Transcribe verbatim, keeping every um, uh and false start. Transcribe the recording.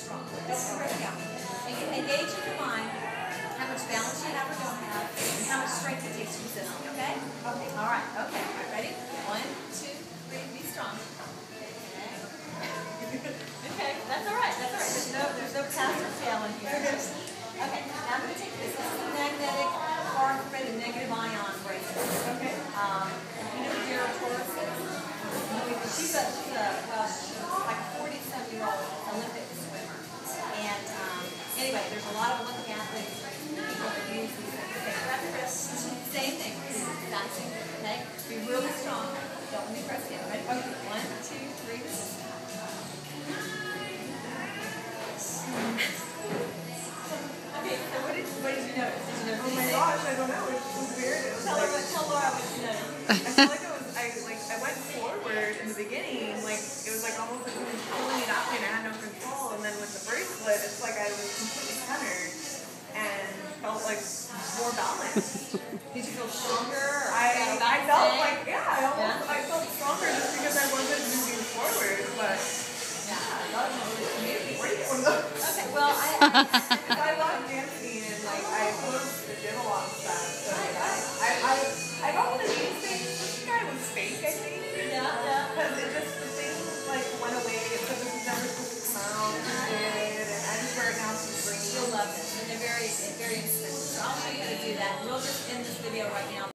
strong. Don't break down. And engage in your mind how much balance you have or don't have, and how much strength it takes to resist. Okay? Okay. All right. Okay. All right. Ready? One, two, three. Be strong. Okay. That's all right. That's all right. There's no, there's no pass or fail in here. Okay. Now I'm going to take this. This is a magnetic far infrared and negative ion bracelet. Okay. Um, you know who Dara Torres is? She's a, she's a, well, she's like a forty-seven year old Olympic swimmer. And um, anyway, there's a lot of Olympic athletes, people that use these things. Same thing. Bouncing. Okay? Be really strong. Don't let me press it. Ready? Okay. One, two, three. Okay, so what did, what did you notice? Did you notice? Oh my gosh, I don't know. It was weird. It was tell, like, her what, tell Laura what you noticed. I feel like it was, I, like, I went forward in the beginning. Like, it was like almost like it was pulling it out and I had no control. And then with the bracelet, it's like I was completely centered and felt like more balanced. Did you feel stronger? Or I, I felt like, yeah, I almost, yeah? I felt stronger just because I wasn't moving forward. But, yeah, I love it. where are you going? Okay, well, I, I, I love dancing and like I go to the gym a lot and stuff. So like, I, I, I, I got one of these things. This guy was fake, I think. yeah, yeah. Because it just, the thing like went away. It said this was never supposed to come out. And it did. And I just wear it now since spring. You'll love this. And they're very, very expensive. So I'll show you how to do that. We'll just end this video right now.